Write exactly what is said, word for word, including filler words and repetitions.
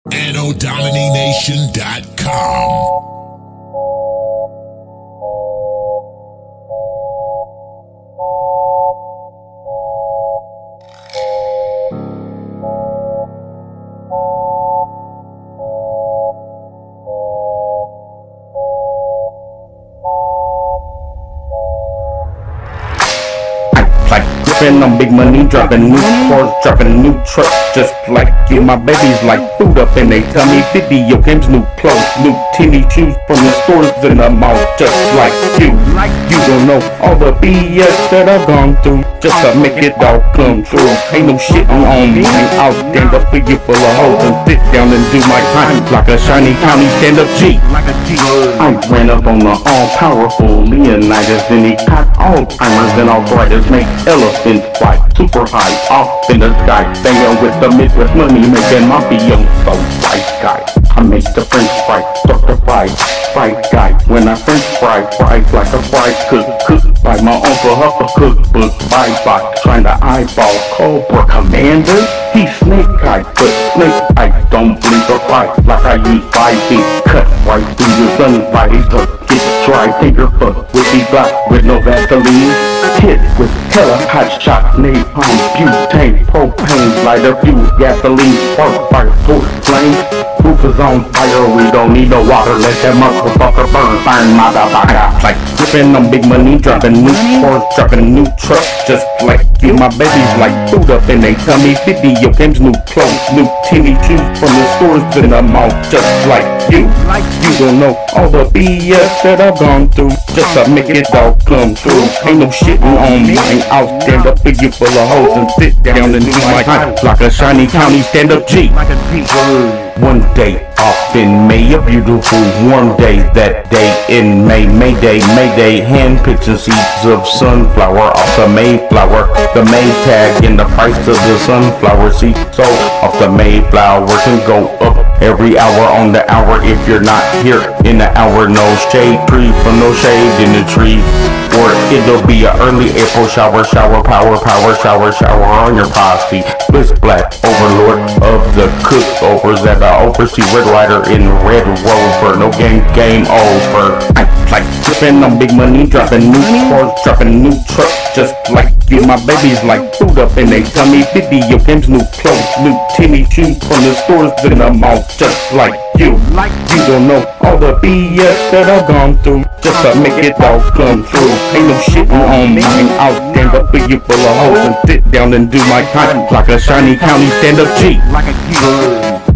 Anno Domini Nation dot com. Like gripping on big money, dropping new cars, dropping new trucks, just like you. My babies like food up in they tummy. Video games, new clothes, new teeny shoes from the stores in the mall, just like you. You don't know all the B S that I've gone through just to make it all come true. Ain't no shitting on me. I'll stand up for you full of hoes and sit down and do my time like a shiny county stand-up G. I ran up on the all-powerful Leonidas, then he caught Alzheimer's and arthritis, make elephants fly super high off in the sky, banging with the Midwest money, making my B M so right guy. I make the French fry, start the fry, fried guy. When I French fry, fries like a fried cook, cooked by my uncle Huffa cookbook, by box, trying to eyeball Kobra commander. He snake eyed, but snake eyes don't blink or fight, like I use five feet, cut right through your sunvisor. Get dry finger fuck with these black with no Vaseline. Hit with hella hot shots, napalm, butane, propane, lighter fuel, gasoline, spark, fire, torch, flame. Roof is on fire, we don't need no water, let that motherfucker burn, burn, motherfucker. Like gripping on big money, dropping new cars, dropping new trucks, just like you. My babies like food up in they tummy. Video games, new clothes, new teeny shoes from the stores in the mall, just like you. You don't know all the B S that I've gone through just to make it all come true. Ain't no shitting on me. I'll stand up for you full of hoes and sit down and do my time like a shiny county stand-up G. One day off in May, a beautiful warm day. That day in May, Mayday, Mayday. Hand picks and seeds of sunflower off the Mayflower. The May tag and the price of the sunflower seed. So off the Mayflower can go up every hour on the hour. If you're not here in the hour, no shade tree for no shade in the tree. Or it'll be an early April shower, shower, power, power, shower, shower on your posse. Bliss Black, overlord of the cook-overs that I oversee. Red Rider in Red Rover, no game, game over. I like gripping on big money, dropping new cars, dropping new trucks, just like you. My babies like food up in they tummy. Video games, new clothes, new teeny shoes from the stores in the mall, just like you. You don't know all the B S that I've gone through just to make it all come true. Ain't no shitting on me. I'll stand up for you full of hoes and sit down and do my time like a shiny county stand-up G.